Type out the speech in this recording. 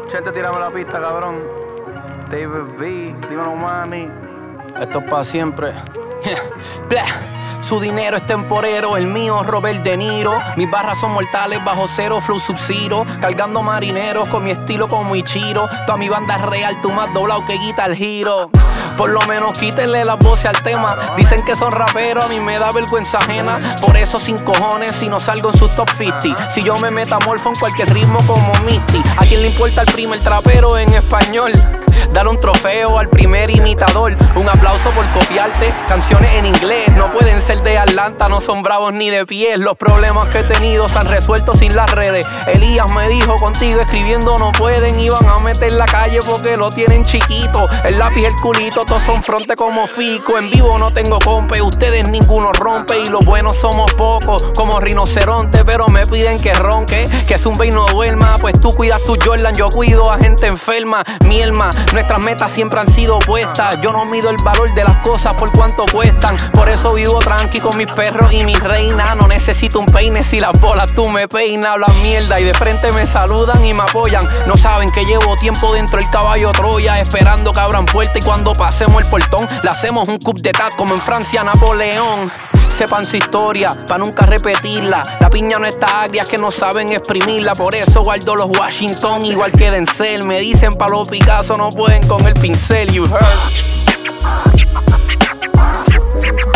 Chente, tírame la pista, cabrón. David B, dímelo, mami. Esto es pa' siempre. Su dinero es temporero, el mío Robert De Niro. Mis barras son mortales, bajo cero, flow sub-zero. Cargando marineros con mi estilo como Ichiro. Toda mi banda es real, tú más doblado que Guitar Hero. Por lo menos quítenle las voces al tema. Dicen que son raperos, a mí me da vergüenza ajena. Por eso sin cojones si no salgo en sus top 50. Si yo me metamorfo en cualquier ritmo como Misty. ¿A quién le importa el primer trapero en español? Dar un trofeo al primer imitador. Un aplauso por copiarte. Canciones en inglés no pueden ser de Atlanta, no son bravos ni de pies. Los problemas que he tenido se han resuelto sin las redes. Elías me dijo, contigo escribiendo no pueden. Iban a meter la calle porque lo tienen chiquito. El lápiz, el culito, todos son fronte como Fico. En vivo no tengo compe, ustedes ninguno rompe. Y los buenos somos pocos, como rinoceronte. Pero me piden que ronque, que zumbe y no duerma. Pues tú cuidas tu Jordan, yo cuido a gente enferma. Mi alma, nuestras metas siempre han sido puestas. Yo no mido el valor de las cosas por cuánto cuestan. Por eso vivo tranqui con mis perros y mi reina. No necesito un peine si las bolas tú me peinas. Hablan mierda y de frente me saludan y me apoyan. No saben que llevo tiempo dentro del caballo Troya, esperando que abran puerta y cuando pasemos el portón le hacemos un coup d'etat como en Francia Napoleón. Sepan su historia, pa' nunca repetirla. La piña no está agria, es que no saben exprimirla. Por eso guardo los Washington igual que Denzel. Me dicen pa' los Picasso no pueden con el pincel, you heard.